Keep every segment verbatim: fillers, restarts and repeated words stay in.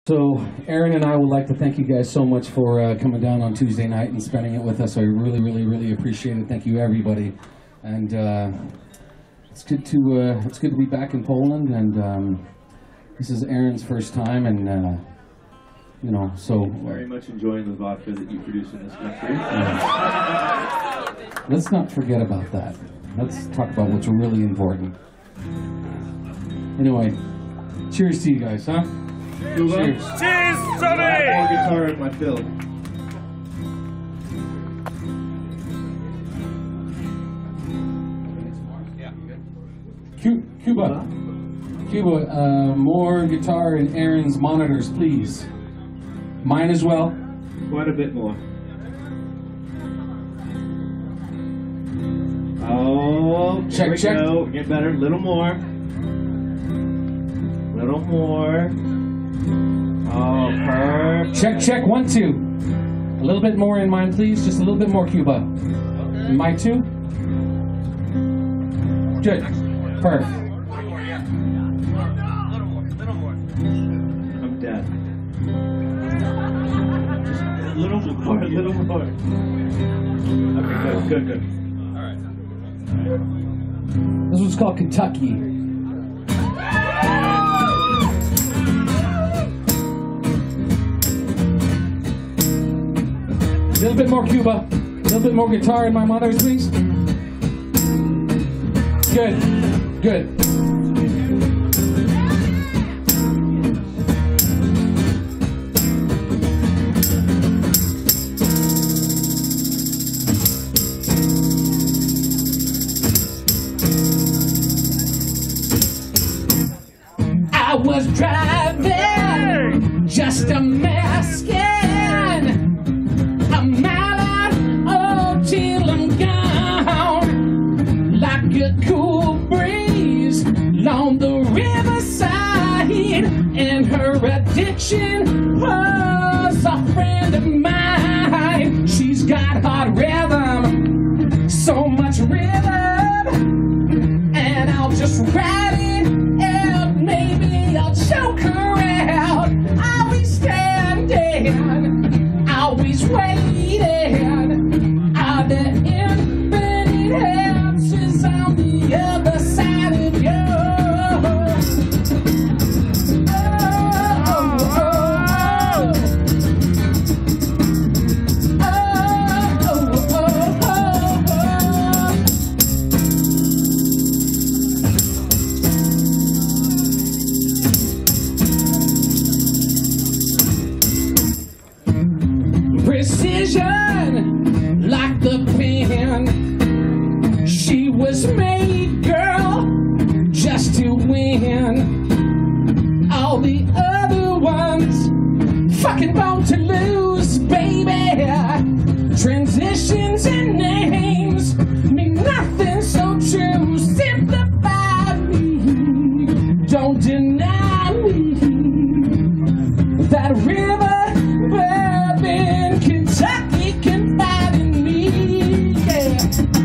So Aaron and I would like to thank you guys so much for uh, coming down on Tuesday night and spending it with us. I really, really, really appreciate it. Thank you, everybody. And uh, it's good to uh, it's good to be back in Poland. And um, this is Aaron's first time, and uh, you know, so very much enjoying the vodka that you produce in this country. Uh, let's not forget about that. Let's talk about what's really important. Anyway, cheers to you guys, huh? Cheers. Cheers, Johnny! More guitar in my fill. Cu Cuba. Cuba, uh, more guitar in Aaron's monitors, please. Mine as well. Quite a bit more. Oh, check, we check. Go. Get better. Little more. Little more. Oh, perfect. Check, check, one, two. A little bit more in mine, please. Just a little bit more, Cuba. In my two. Good. Perfect. I'm dead. A little more, a little more. Okay, good, good, good. All right. This one's called Kentucky. A little bit more Cuba. A little bit more guitar in my monitors, please. Good. Good. I was driving just a Mexican. Cool breeze along the riverside, and her addiction was a friend of mine. She's got hot rhythm, so much rhythm, and I'll just ride it out. Maybe I'll choke her out. Always standing, always waiting. Are there infinite answers on the other side of you? Oh, oh, oh, oh. Oh, oh, oh, oh. Precision like the pen. She was made, girl, just to win. All the other ones fucking born to lose, baby. Transitions and names mean nothing, so true. Simplify me, don't deny me. That river up in Kentucky confide in me, yeah.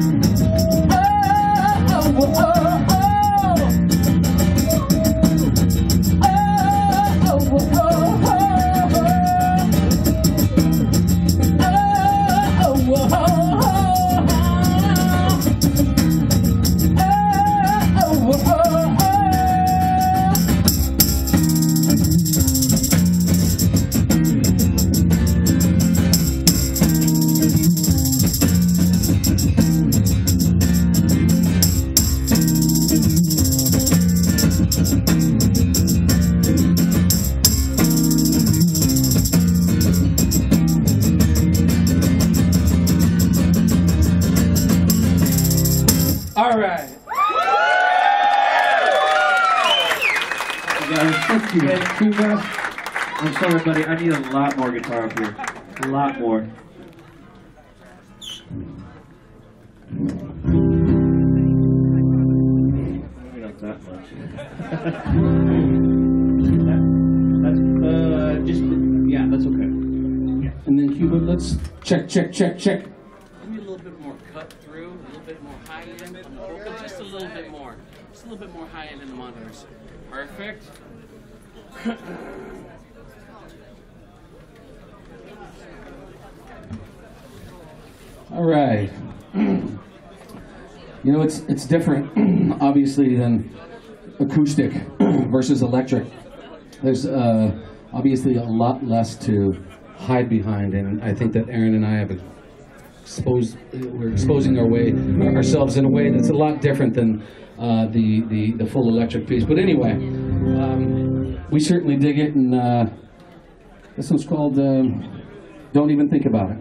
All right. Thank you. Cuba. I'm sorry, buddy. I need a lot more guitar up here. A lot more. Maybe not that much. that, that's uh, just yeah, that's okay. Yeah. And then Cuba, let's check, check, check, check. Maybe a little bit more cut through, a little bit more high end on the vocal, just a little bit more. Just a little bit more high end in the monitors. Perfect. All right. You know, it's it's different, obviously, than acoustic versus electric. There's uh, obviously a lot less to hide behind, and I think that Aaron and I have exposed, we're exposing our way, ourselves in a way that's a lot different than uh, the, the, the full electric piece. But anyway, um, we certainly dig it, and uh, this one's called uh, Don't Even Think About It.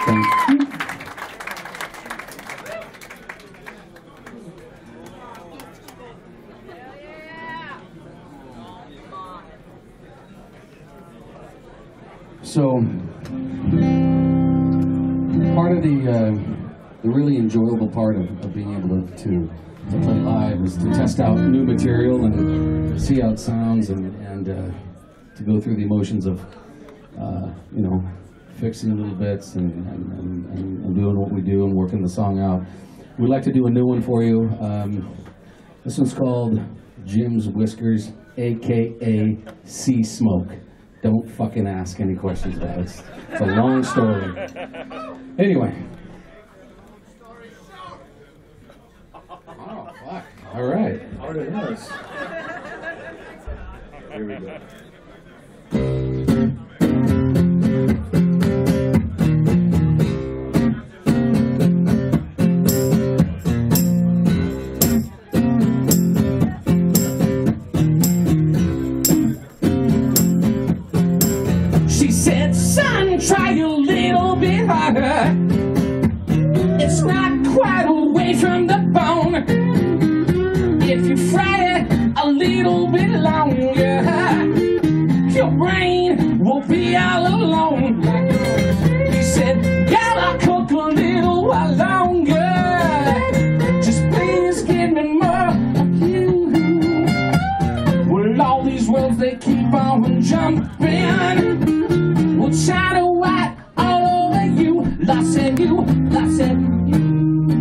Thank you. So, part of the, uh, the really enjoyable part of, of being able to, to, to play live is to test out new material and see how it sounds, and, and uh, to go through the emotions of, uh, you know, fixing little bits and, and, and, and doing what we do and working the song out. We'd like to do a new one for you. Um, this one's called Jim's Whiskers, A K A Sea Smoke. Don't fucking ask any questions about it. It's, it's a long story. Anyway. Oh, fuck. All right. Hard it is. Here we go. Try a little bit harder. It's not quite away from the bone. If you fry it a little bit longer, your brain will be all alone. He said, "Girl, I'll cook a little while longer. Just please give me more of you." Well, all these words, they keep on jumping. We'll try to white all over you. Lost in you, lost in you.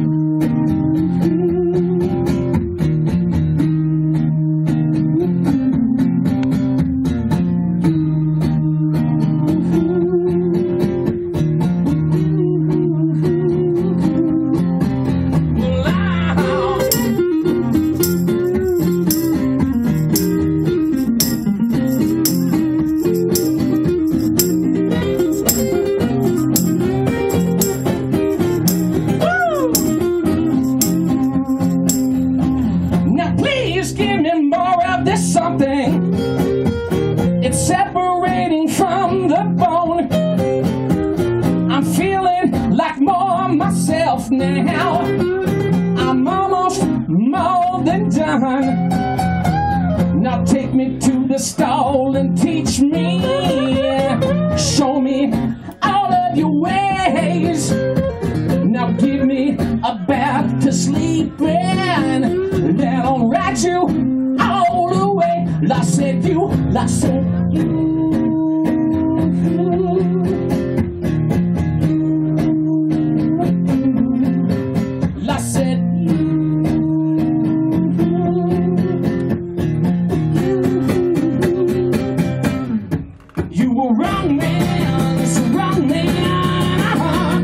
Something, it's separating from the bone. I'm feeling like more myself now. I'm almost more than done. Now take me to the stall and teach me, show me all of your ways. Now give me a bath to sleep in, then I'll ride you all the way. La said you, la said you. La said you. You were wrong, man, so wrong, man.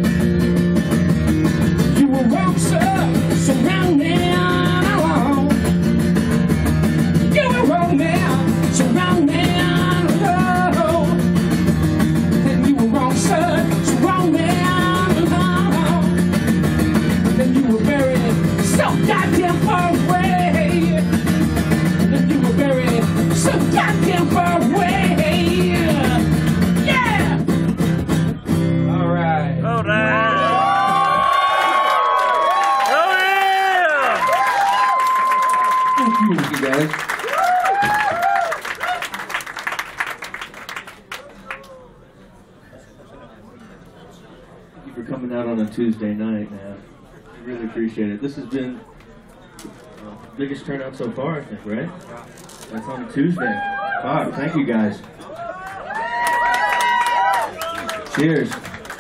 You were wrong, sir, so wrong, man. Goddamn far away. Then you were buried so goddamn far away. Yeah. All right. All right. Oh yeah. Thank you, you guys. Thank you for coming out on a Tuesday night, man. I really appreciate it. This has been the biggest turnout so far, I think, right? That's on a Tuesday. Wow, thank you guys. Cheers.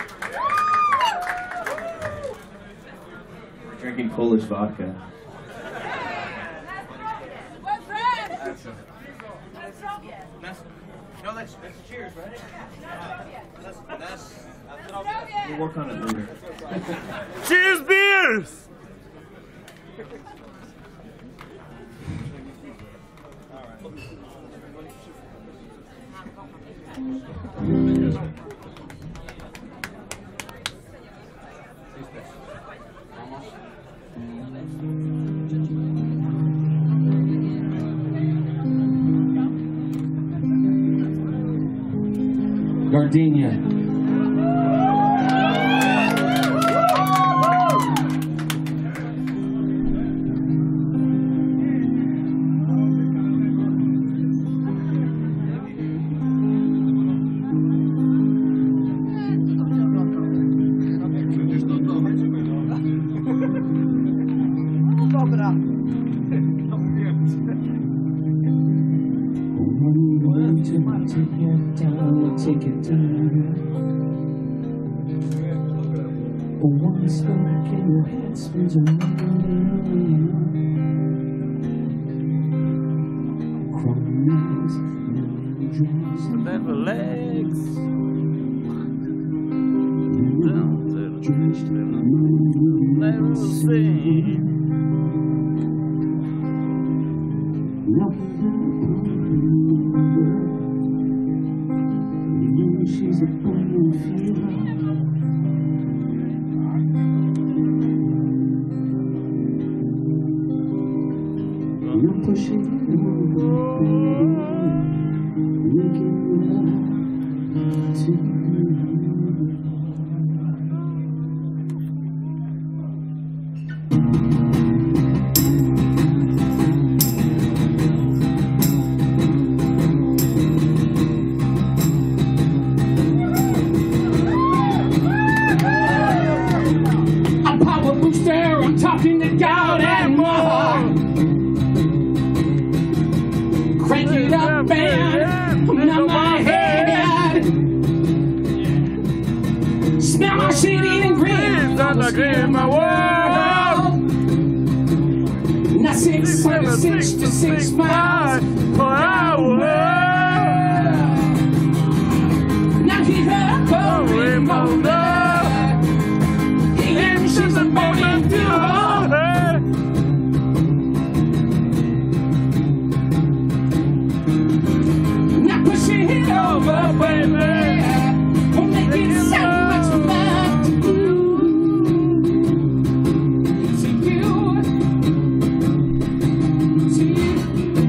We're drinking Polish vodka. What brand? That's Soviet. No, that's, that's cheers, right? That's, that's, We'll work on it later. Cheers, beers! Gardenia. One spark in your head spins around. Chromes, dreams, Never legs. drenched in Never seen. She's a burning fever. You're pushing it over, making love to you. I'm power booster, I'm talking to God and more. Crank it up and numb my head. Smell my shit eating green on the green of my world. Now six seven six to six miles per hour. Now keep up going motor. The engines are burning fuel. Now pushing it over, baby. We'll make it so much love to you. To you. To you.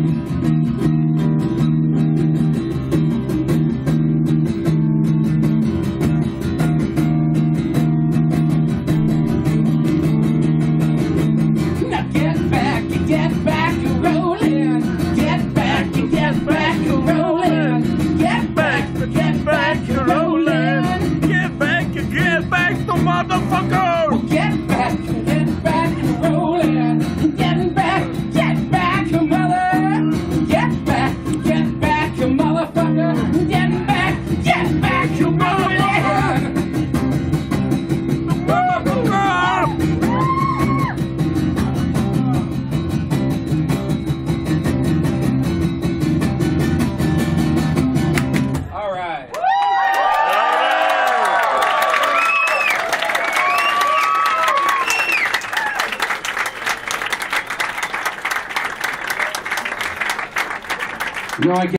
Now get back, get back and rolling. Get back, get back and rolling. Get back, get back and rolling. Get back, get back, the motherfucker! Get back, get back and rolling. Getting back, get back, mother. Get back, get back, motherfucker. Getting back, get back, rolling. All right. You know, I